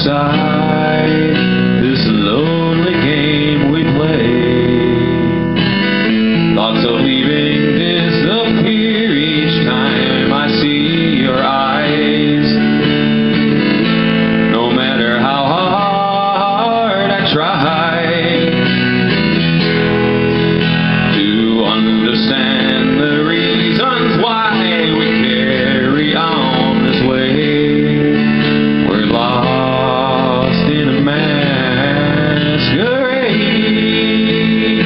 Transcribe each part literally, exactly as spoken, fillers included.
inside this lonely game we play. Thoughts of leaving disappear each time I see your eyes. No matter how hard I try to understand the reasons why we carry on this way. We're lost in a masquerade.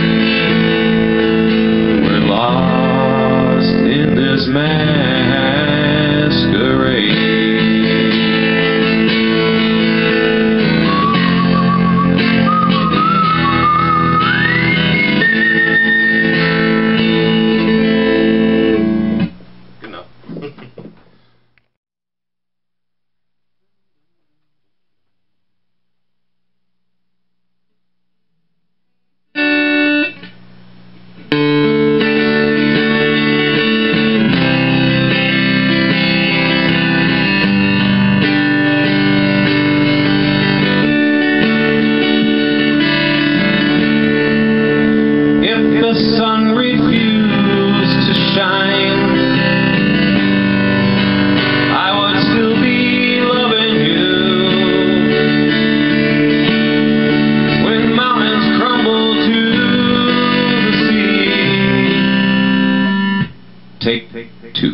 We're lost in this masquerade. Good enough. If the sun refused to shine, I would still be loving you. When mountains crumble to the sea. Take two.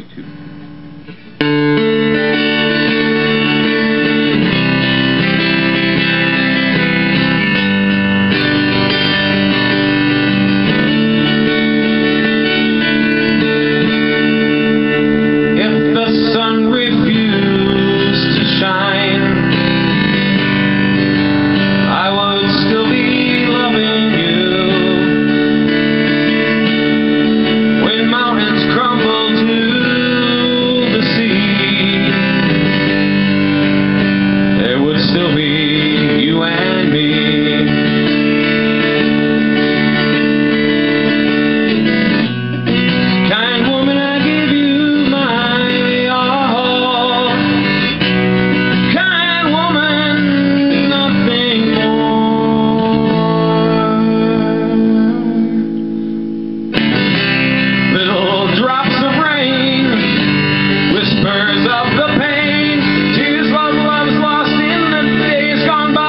If the sun refused to shine, I would still be loving you. When mountains crumble to the sea, there would still be you and me. Kind woman, I give you my all. Kind woman, nothing more. Little drops of rain, whispers of the pain, tears of love's lost in the days gone by.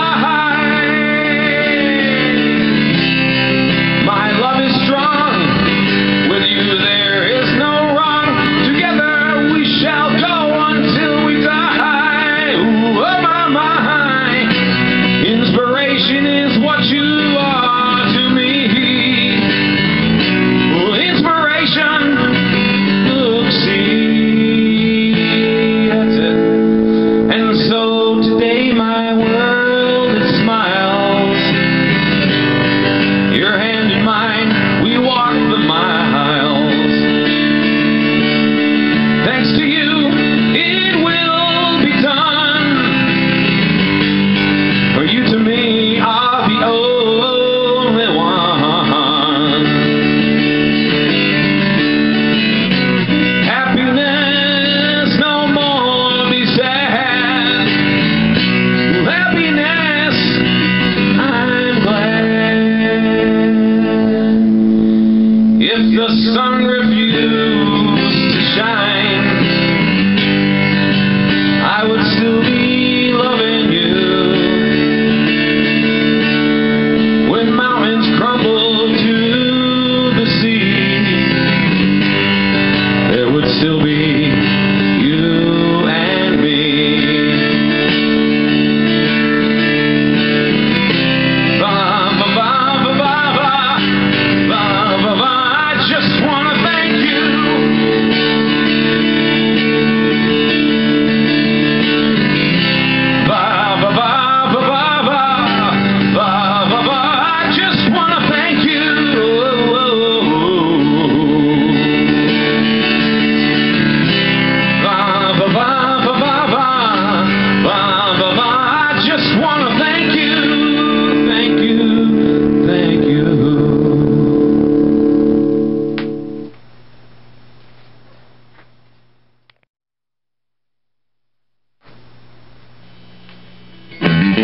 My love is strong, with you there is no wrong. Together we shall go until we die. Ooh, oh my, my, inspiration is what you are to me. Ooh, inspiration, look, see, that's it. And so today my world it smiles. Your hand in mine, we walk the miles. Thanks to you, it will be done. For you to me are the only one. Happiness, no more be sad. Happiness, I'm glad. If the sun refused to shine, I would still be loving you. When mountains crumble to the sea, there would still be you and me. Ba, ba, ba, ba, ba, ba. Ba, ba, ba. I just wanna thank you. Ba, ba, ba, ba, ba, ba. Ba, ba, ba. I just wanna thank you. Ba, ba, ba, ba, ba, ba. Ba, ba, ba. I just wanna thank you. Thank you. Thank you. Thank you.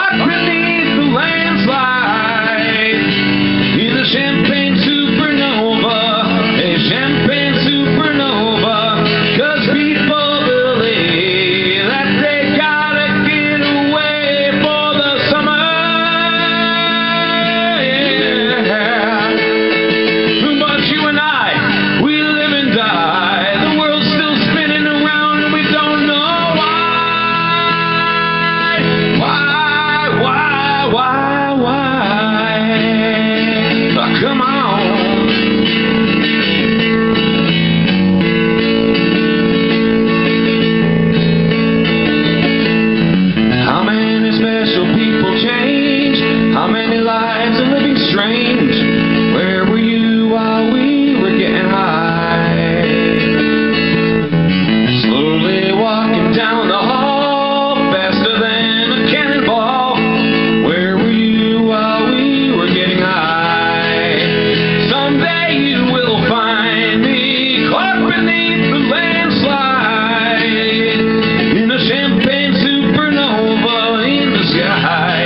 caught beneath the landslide in the champagne supernova, a champagne supernova, 'cause people believe that they gotta get away for the summer, yeah. But you and I, we live and die. The world's still spinning around and we don't know why. Why, why, why, why? Oh, come on. How many special people change? How many lives are living strange? Where were you while we were getting high? Slowly walking down the hall, faster than a cannonball. Where were you while we were getting high? Someday you will find me caught beneath the landslide in a champagne supernova in the sky.